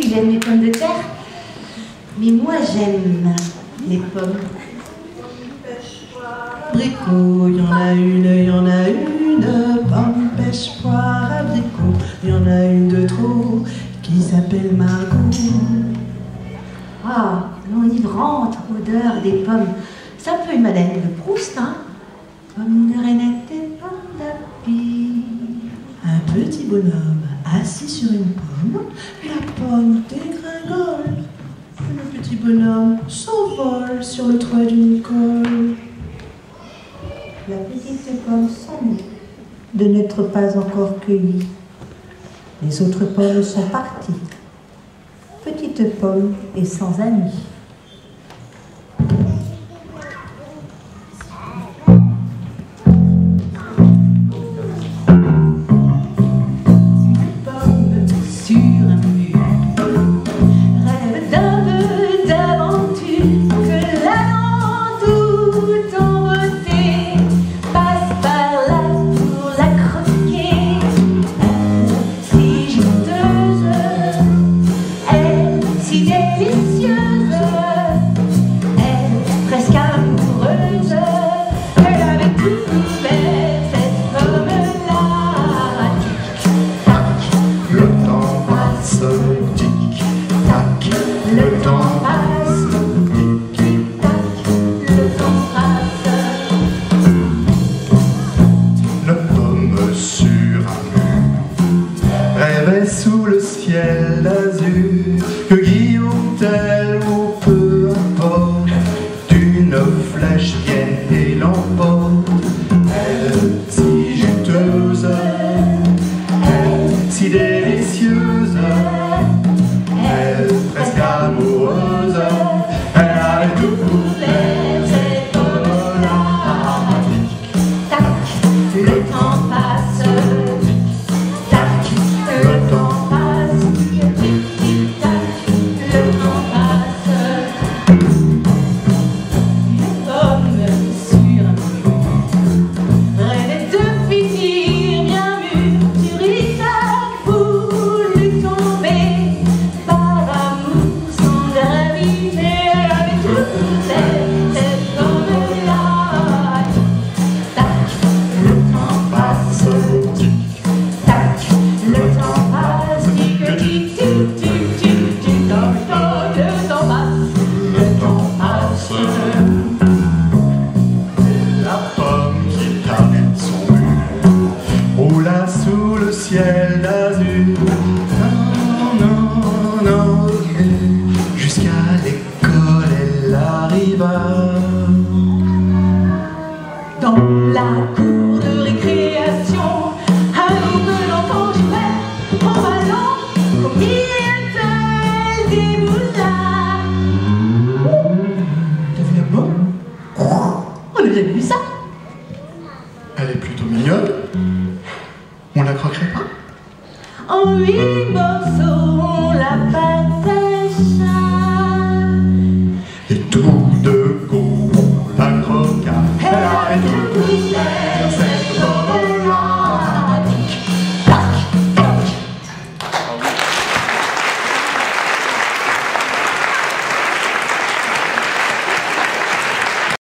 j'aime les pommes de terre. Mais moi, j'aime les pommes. Abricot, il y en a une, pomme, pêche, poire, abricot. Il y en a une de trop qui s'appelle Margot. Ah, l'enivrante odeur des pommes. C'est un peu une Madeleine de Proust, hein. Pommes de Reinette et pommes d'api. Un petit bonhomme assis sur une pomme, la pomme dégringole. Le petit bonhomme s'envole sur le toit d'une école. La petite pomme s'ennuie de n'être pas encore cueillie. Les autres pommes sont parties. Petite pomme est sans amis. Sous le ciel d'azur, que Guillaume tel ou peu importe, d'une flèche vienne et l'emporte. Elle si juteuse, elle si délicieuse, elle presque amoureuse, elle avait tout pour plaire, cette pomme-là. Tac, le temps passe. Sous le ciel d'azur, non, jusqu'à l'école elle arriva. Dans la cour de récréation, alors que l'enfant jouait en ballon, au milieu des moulins. T'as vu la pomme? On n'a jamais vu ça. Elle est plutôt mignonne. On la croquerait pas? En 8 morceaux, on la part